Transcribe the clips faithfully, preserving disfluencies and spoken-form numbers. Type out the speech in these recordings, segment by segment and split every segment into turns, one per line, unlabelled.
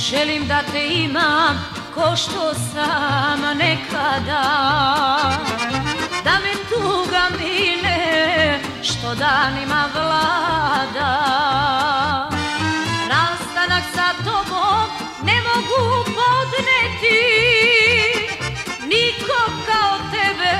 Želim da te imam ko što sam nekada, da me tuga mine što danima vlada. Rastanak sa tobom ne mogu podneti, niko kao tebe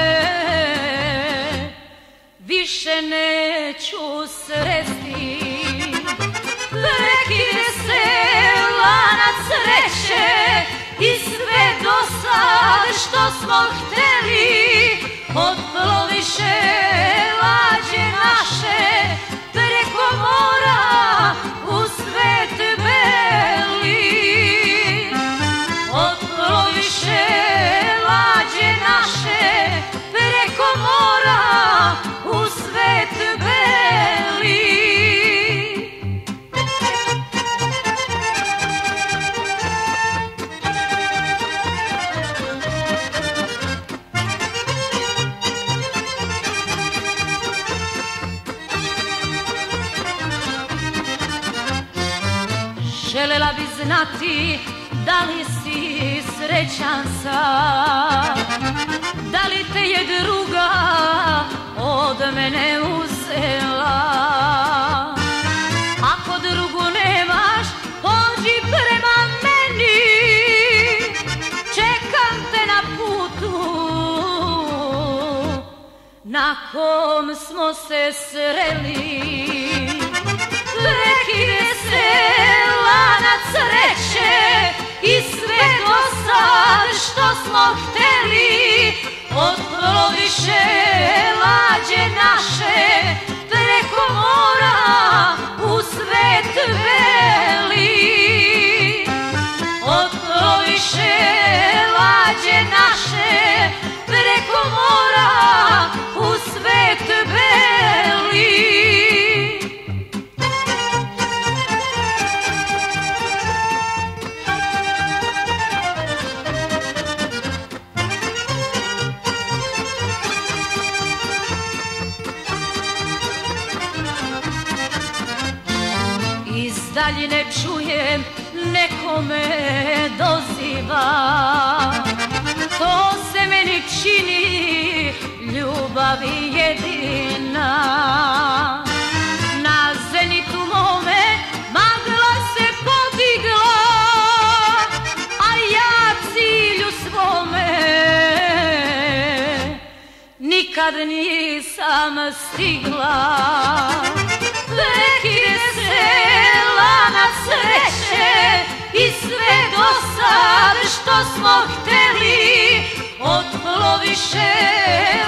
više neću sresti. Prekide se lanac sreće i sve do sad što smo hteli, otploviše lađe naše preko mora u svet beli. Otploviše lađe naše preko mora u svet beli. Želela bi znati da li si srećan sad, da li te je druga od mene uzela. Ako drugu nemaš, pođi prema meni, čekam te na putu na kom smo se sreli. Prekide se lanac sreće i sve do sad što smo hteli, otploviše lađe naše preko mora u svet beli. Otploviše lađe naše preko mora u svet beli. Iz daljine čujem neko me doziva, to se meni čini ljubavi jedina. Na zenitu mome magla se podigla, a ja cilju svome nikad nisam stigla. Prekide se lanac sreće i sve do sad što smo hteli, otploviše